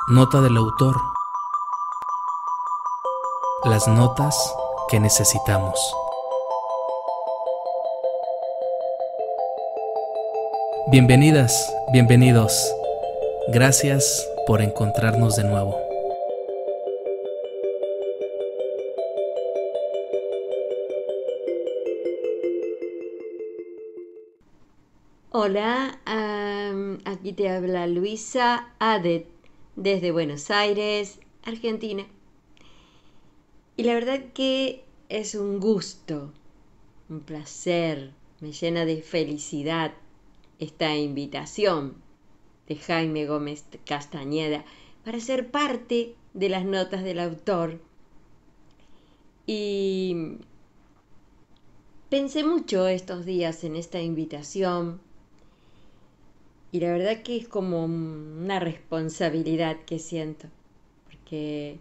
Nota del autor. Las notas que necesitamos. Bienvenidas, bienvenidos. Gracias por encontrarnos de nuevo. Hola, aquí te habla Luisa Adet desde Buenos Aires, Argentina. Y la verdad que es un gusto, un placer, me llena de felicidad esta invitación de Jaime Gómez Castañeda para ser parte de las notas del autor. Y pensé mucho estos días en esta invitación. Y la verdad que es como una responsabilidad que siento, porque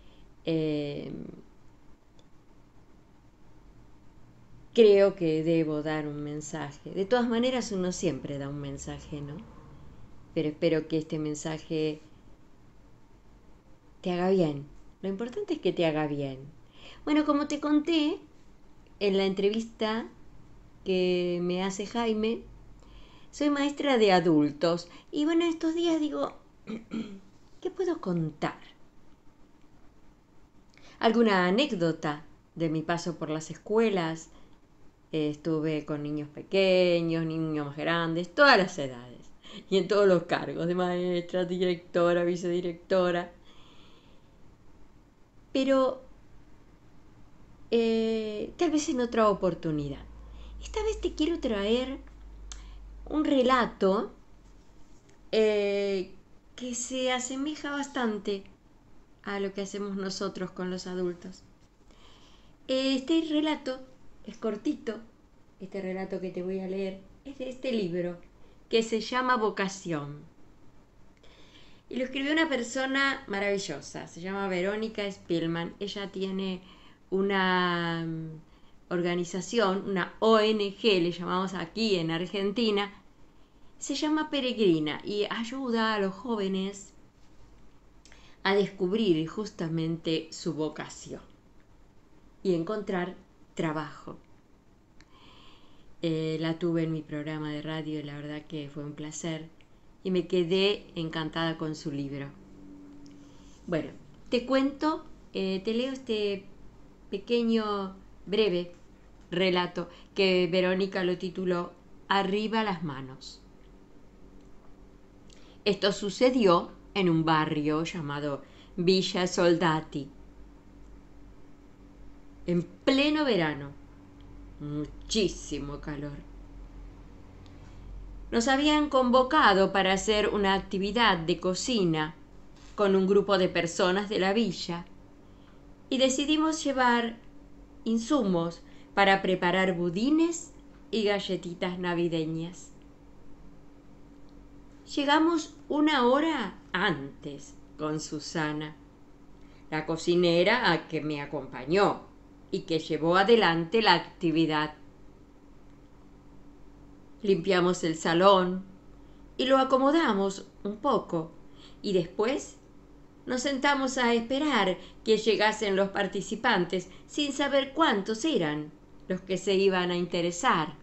creo que debo dar un mensaje. De todas maneras, uno siempre da un mensaje, ¿no? Pero espero que este mensaje te haga bien. Lo importante es que te haga bien. Bueno, como te conté en la entrevista que me hace Jaime, soy maestra de adultos. Y bueno, estos días digo, ¿qué puedo contar? ¿Alguna anécdota de mi paso por las escuelas? Estuve con niños pequeños, niños más grandes, todas las edades. Y en todos los cargos, de maestra, directora, vicedirectora. Pero tal vez en otra oportunidad. Esta vez te quiero traer un relato que se asemeja bastante a lo que hacemos nosotros con los adultos. Este relato es cortito, este relato que te voy a leer es de este libro que se llama Vocación. Y lo escribió una persona maravillosa, se llama Verónica Spielman. Ella tiene una organización, una ONG, le llamamos aquí en Argentina, se llama Peregrina y ayuda a los jóvenes a descubrir justamente su vocación y encontrar trabajo. La tuve en mi programa de radio y la verdad que fue un placer y me quedé encantada con su libro. Bueno, te cuento, te leo este pequeño, breve relato que Verónica lo tituló Arriba las manos. Esto sucedió en un barrio llamado Villa Soldati, en pleno verano. Muchísimo calor. Nos habían convocado para hacer una actividad de cocina con un grupo de personas de la villa y decidimos llevar insumos para preparar budines y galletitas navideñas. Llegamos una hora antes con Susana, la cocinera a que me acompañó y que llevó adelante la actividad. Limpiamos el salón y lo acomodamos un poco y después nos sentamos a esperar que llegasen los participantes sin saber cuántos eran los que se iban a interesar.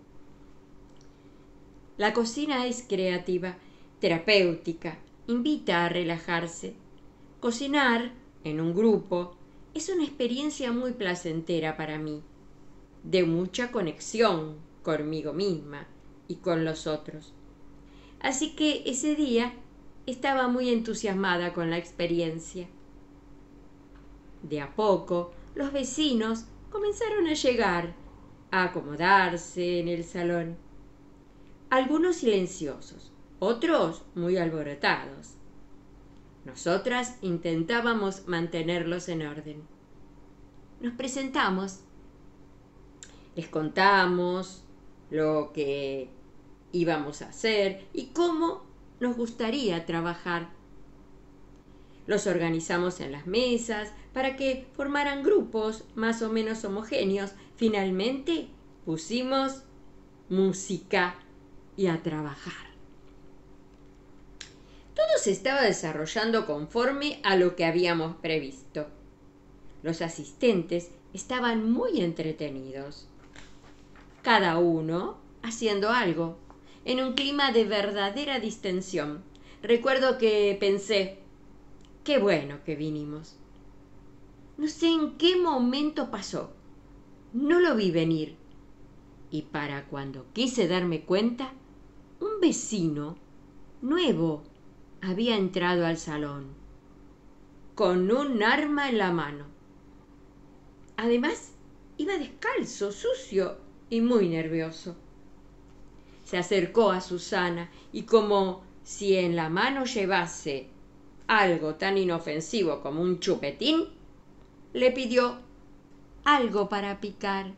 La cocina es creativa, terapéutica, invita a relajarse. Cocinar en un grupo es una experiencia muy placentera para mí, de mucha conexión conmigo misma y con los otros. Así que ese día estaba muy entusiasmada con la experiencia. De a poco, los vecinos comenzaron a llegar, a acomodarse en el salón. Algunos silenciosos, otros muy alborotados. Nosotras intentábamos mantenerlos en orden. Nos presentamos, les contamos lo que íbamos a hacer y cómo nos gustaría trabajar. Los organizamos en las mesas para que formaran grupos más o menos homogéneos. Finalmente pusimos música y a trabajar. Todos se estaba desarrollando conforme a lo que habíamos previsto. Los asistentes estaban muy entretenidos, cada uno haciendo algo, en un clima de verdadera distensión. Recuerdo que pensé, qué bueno que vinimos. No sé en qué momento pasó, no lo vi venir, y para cuando quise darme cuenta, un vecino nuevo había entrado al salón, con un arma en la mano. Además, iba descalzo, sucio y muy nervioso. Se acercó a Susana y, como si en la mano llevase algo tan inofensivo como un chupetín, le pidió algo para picar.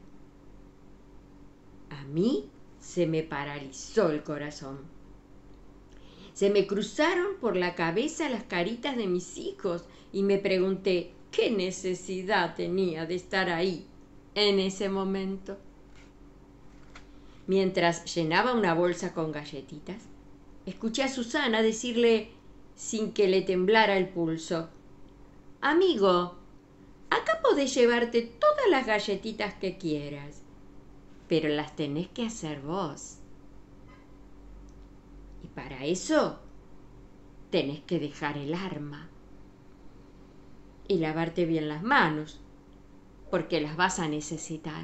A mí se me paralizó el corazón. Se me cruzaron por la cabeza las caritas de mis hijos y me pregunté qué necesidad tenía de estar ahí en ese momento. Mientras llenaba una bolsa con galletitas, escuché a Susana decirle, sin que le temblara el pulso, «Amigo, acá podés llevarte todas las galletitas que quieras, pero las tenés que hacer vos. Y para eso tenés que dejar el arma y lavarte bien las manos, porque las vas a necesitar».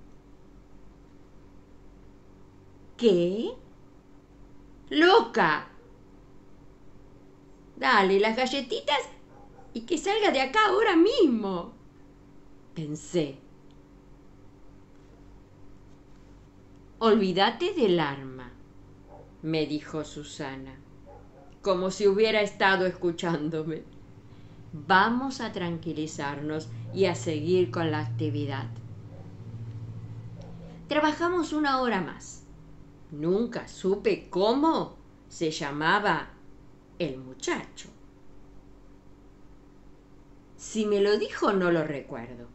¿Qué? ¡Loca! Dale las galletitas y que salga de acá ahora mismo, pensé. Olvídate del arma, me dijo Susana, como si hubiera estado escuchándome. Vamos a tranquilizarnos y a seguir con la actividad. Trabajamos 1 hora más. Nunca supe cómo se llamaba el muchacho. Si me lo dijo, no lo recuerdo.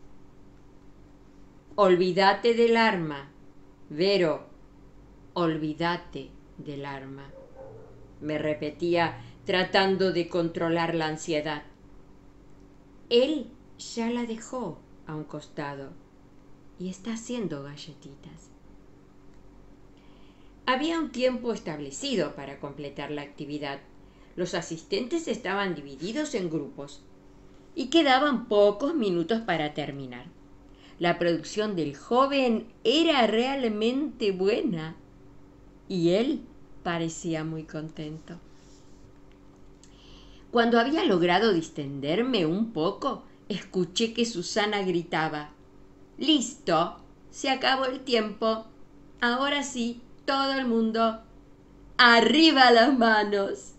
Olvídate del arma, Vero, olvídate del arma, me repetía tratando de controlar la ansiedad. Él ya la dejó a un costado y está haciendo galletitas. Había un tiempo establecido para completar la actividad. Los asistentes estaban divididos en grupos y quedaban pocos minutos para terminar. La producción del joven era realmente buena y él parecía muy contento. Cuando había logrado distenderme un poco, escuché que Susana gritaba, «¡Listo! Se acabó el tiempo. Ahora sí, todo el mundo, ¡arriba las manos!».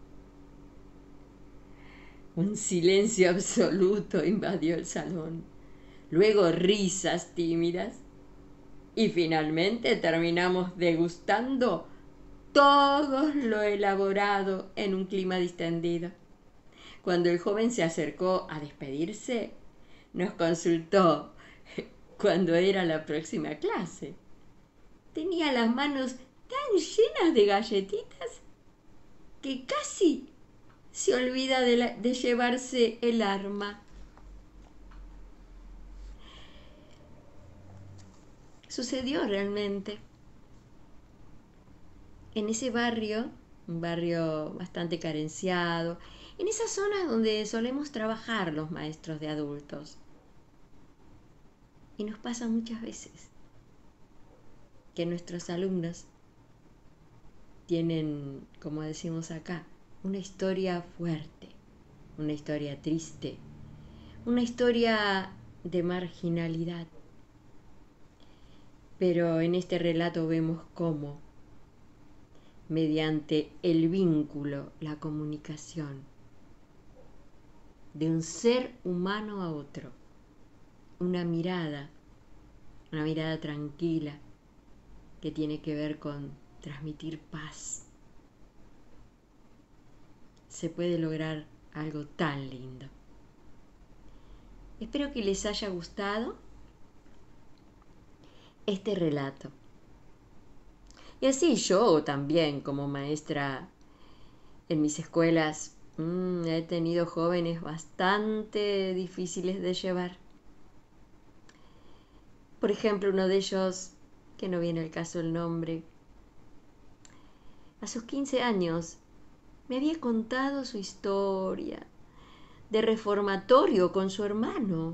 Un silencio absoluto invadió el salón. Luego risas tímidas. Y finalmente terminamos degustando todo lo elaborado en un clima distendido. Cuando el joven se acercó a despedirse, nos consultó cuándo era la próxima clase. Tenía las manos tan llenas de galletitas que casi se olvida de llevarse el arma. Sucedió realmente. En ese barrio, un barrio bastante carenciado, en esas zonas donde solemos trabajar los maestros de adultos. Y nos pasa muchas veces que nuestros alumnos tienen, como decimos acá, una historia fuerte, una historia triste, una historia de marginalidad. Pero en este relato vemos cómo, mediante el vínculo, la comunicación de un ser humano a otro, una mirada tranquila que tiene que ver con transmitir paz, se puede lograr algo tan lindo. Espero que les haya gustado este relato. Y así yo también, como maestra En mis escuelas he tenido jóvenes bastante difíciles de llevar. Por ejemplo, uno de ellos, que no viene al caso el nombre, a sus 15 años me había contado su historia de reformatorio con su hermano.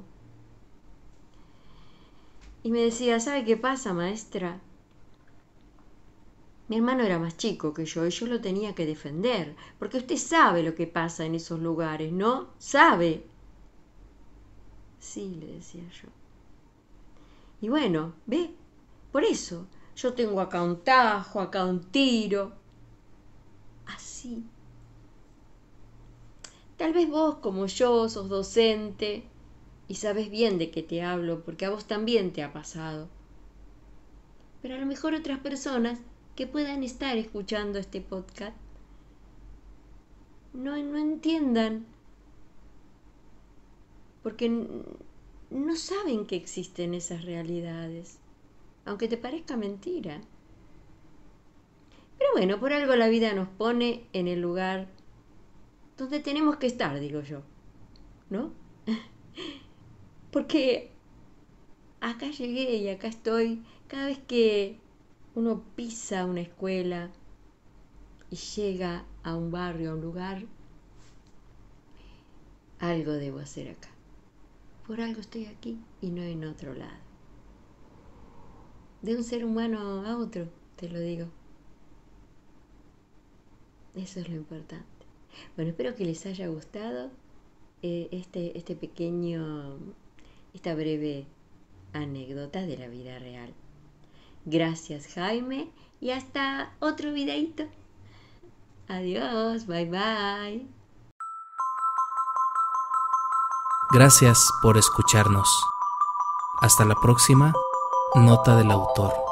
Y me decía, ¿sabe qué pasa, maestra? Mi hermano era más chico que yo y yo lo tenía que defender, porque usted sabe lo que pasa en esos lugares, ¿no? ¿Sabe? Sí, le decía yo. Y bueno, ¿ve? Por eso, yo tengo acá un tajo, acá un tiro. Así. Tal vez vos, como yo, sos docente y sabes bien de qué te hablo, porque a vos también te ha pasado. Pero a lo mejor otras personas que puedan estar escuchando este podcast no entiendan, porque no saben que existen esas realidades, aunque te parezca mentira. Pero bueno, por algo la vida nos pone en el lugar donde tenemos que estar, digo yo, ¿no? Porque acá llegué y acá estoy. Cada vez que uno pisa una escuela y llega a un barrio, a un lugar, algo debo hacer acá. Por algo estoy aquí y no en otro lado. De un ser humano a otro, te lo digo. Eso es lo importante. Bueno, espero que les haya gustado esta breve anécdota de la vida real. Gracias, Jaime, y hasta otro videito. Adiós, bye bye. Gracias por escucharnos. Hasta la próxima nota del autor.